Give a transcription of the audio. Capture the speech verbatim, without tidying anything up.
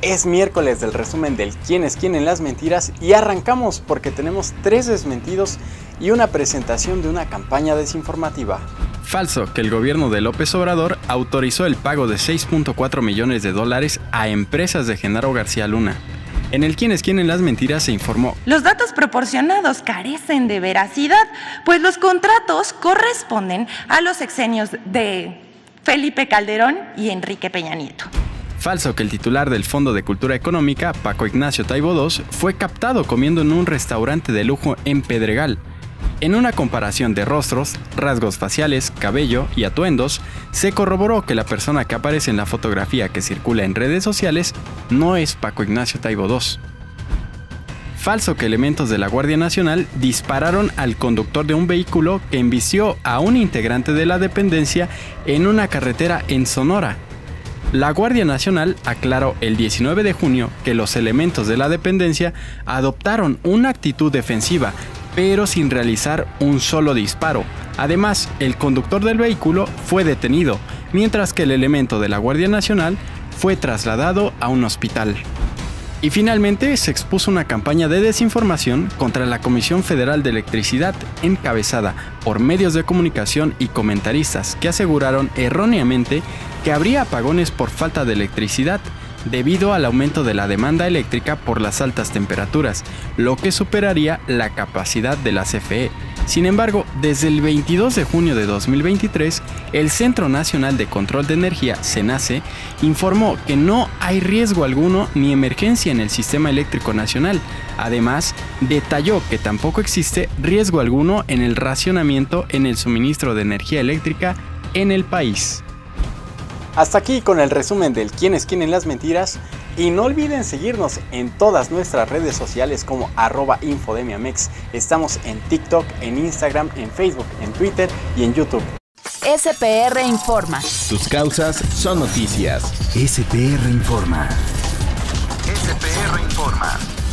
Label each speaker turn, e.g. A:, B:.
A: Es miércoles del resumen del quién es quién en las mentiras y arrancamos porque tenemos tres desmentidos y una presentación de una campaña desinformativa.
B: Falso que el gobierno de López Obrador autorizó el pago de seis punto cuatro millones de dólares a empresas de Genaro García Luna. En el quién es quién en las mentiras se informó:
C: los datos proporcionados carecen de veracidad, pues los contratos corresponden a los sexenios de Felipe Calderón y Enrique Peña Nieto.
B: Falso que el titular del Fondo de Cultura Económica, Paco Ignacio Taibo segundo, fue captado comiendo en un restaurante de lujo en Pedregal. En una comparación de rostros, rasgos faciales, cabello y atuendos, se corroboró que la persona que aparece en la fotografía que circula en redes sociales no es Paco Ignacio Taibo segundo. Falso que elementos de la Guardia Nacional dispararon al conductor de un vehículo que embistió a un integrante de la dependencia en una carretera en Sonora. La Guardia Nacional aclaró el diecinueve de junio que los elementos de la dependencia adoptaron una actitud defensiva, pero sin realizar un solo disparo. Además, el conductor del vehículo fue detenido, mientras que el elemento de la Guardia Nacional fue trasladado a un hospital. Y finalmente se expuso una campaña de desinformación contra la Comisión Federal de Electricidad, encabezada por medios de comunicación y comentaristas que aseguraron erróneamente que habría apagones por falta de electricidad debido al aumento de la demanda eléctrica por las altas temperaturas, lo que superaría la capacidad de la C F E. Sin embargo, desde el veintidós de junio de dos mil veintitrés, el Centro Nacional de Control de Energía, CENACE, informó que no hay riesgo alguno ni emergencia en el sistema eléctrico nacional. Además, detalló que tampoco existe riesgo alguno en el racionamiento en el suministro de energía eléctrica en el país.
A: Hasta aquí con el resumen del quién es quién en las mentiras y no olviden seguirnos en todas nuestras redes sociales como arroba infodemiamex. Estamos en TikTok, en Instagram, en Facebook, en Twitter y en YouTube.
D: S P R Informa.
E: Tus causas son noticias. S P R Informa.
F: S P R Informa.